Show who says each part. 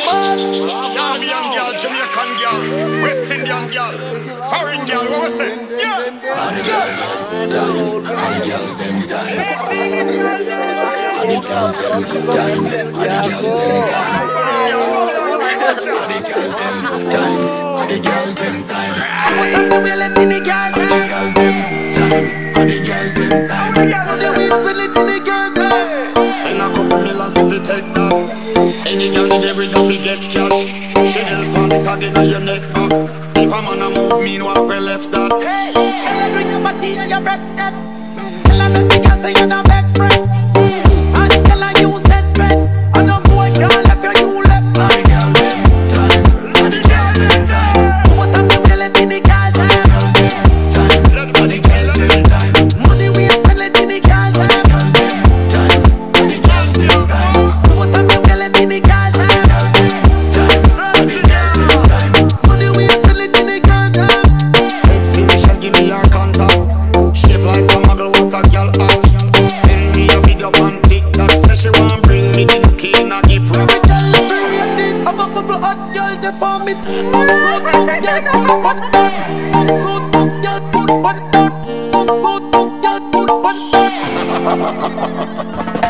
Speaker 1: Gambian girl, Jamaican girl, West Indian girl, foreign girl, what was it? Yeah.
Speaker 2: All the girls time, all the girl them time. All the girl them time, all the girl them time. All the girl them time, all the girl them time. All the girl them time, all the girl them time. All the weed fill it in the girl time.
Speaker 1: Send a couple millions if you take that. Any girl in every job you get cash. She help on the tag in your neck back. If a man a move mean what we left that.
Speaker 3: Hey, tell her bring your body and your breast step. Tell her nothing can say you're not beg friend. And tell her you said friend. And no boy can't left you left.
Speaker 2: All the girl them time, all the girl them time.
Speaker 3: What am you telling in the girl time?
Speaker 2: All the girl them time.
Speaker 3: Money we spend it in the girl time.
Speaker 2: All the girl them time.
Speaker 3: What am you telling in the girl time?
Speaker 2: All the girl them time.
Speaker 3: Money we spend it in the girl time.
Speaker 1: Sexy Michelle, give me your contact. Shape like a muggle, what a girl act. Send me a video on TikTok. Say she want bring me the key in a gift wrap.
Speaker 3: Every girl every rate this. Have a couple hot girl they for me. Good girl, good but not. Good girl, good but not. Good girl, good but not.